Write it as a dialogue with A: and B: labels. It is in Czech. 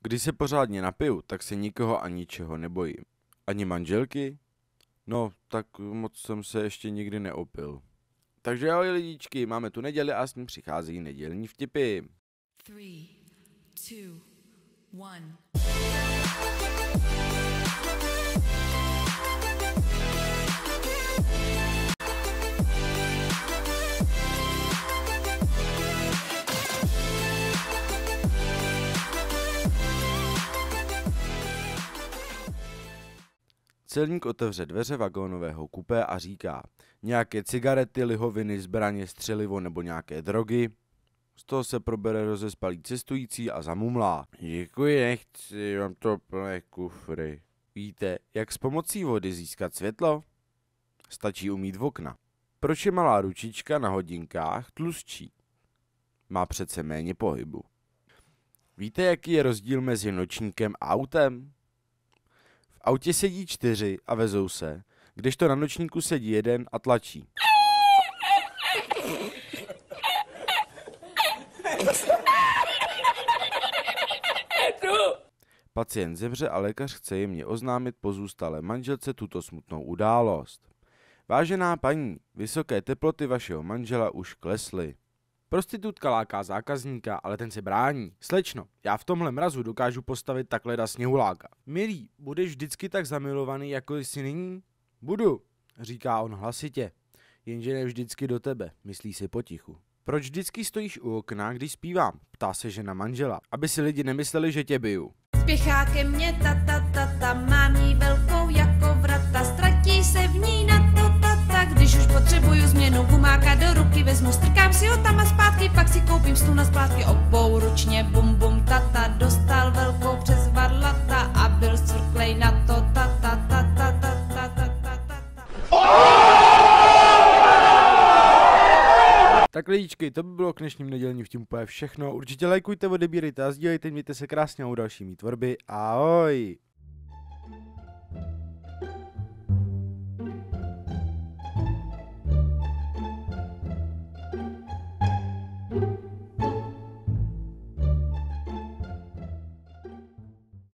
A: Když se pořádně napiju, tak se nikoho a ničeho nebojím. Ani manželky? No, tak moc jsem se ještě nikdy neopil. Takže ahoj lidičky, máme tu neděli a s ní přichází nedělní vtipy.
B: 3, 2, 1.
A: Celník otevře dveře vagónového kupé a říká: nějaké cigarety, lihoviny, zbraně, střelivo nebo nějaké drogy. Z toho se probere rozespalý cestující a zamumlá: děkuji, nechci, mám to plné kufry. Víte, jak s pomocí vody získat světlo? Stačí umýt v okna. Proč je malá ručička na hodinkách tlustší? Má přece méně pohybu. Víte, jaký je rozdíl mezi nočníkem a autem? V autě sedí 4 a vezou se, kdežto na nočníku sedí 1 a tlačí. Pacient zemře a lékař chce jemně oznámit pozůstalé manželce tuto smutnou událost. Vážená paní, vysoké teploty vašeho manžela už klesly. Prostitutka láká zákazníka, ale ten se brání. Slečno, já v tomhle mrazu dokážu postavit takhle sněhuláka. Milý, budeš vždycky tak zamilovaný, jako jsi nyní? Budu, říká on hlasitě. Jenže ne vždycky do tebe, myslí si potichu. Proč vždycky stojíš u okna, když zpívám? Ptá se žena manžela, aby si lidi nemysleli, že tě biju.
C: Spěchá ke mně ta, mám jí velkou jako vrata, ztratí se v ní na to tata, když už potřebuju změnu gumáka do ruky vezmu, strkám si ho tam a zpátky, pak si koupím stůl na splátky, obou ručně bum bum tata, dostal velkou přes varlata a byl zcvrklej na to tata.
A: Tak lidičky, to by bylo k dnešním nedělním vtipům všechno. Určitě lajkujte, odebírejte a sdílejte, mějte se krásně u další mý tvorby. Ahoj!